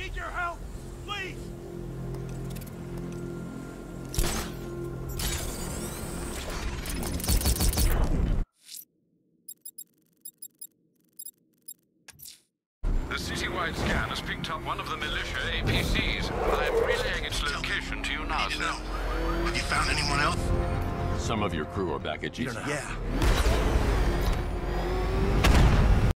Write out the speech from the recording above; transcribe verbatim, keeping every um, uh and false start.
need your help, please! The citywide scan has picked up one of the militia A P Cs. I'm relaying its location to you now, sir. Have you found anyone else? Some of your crew are back at G C. Yeah.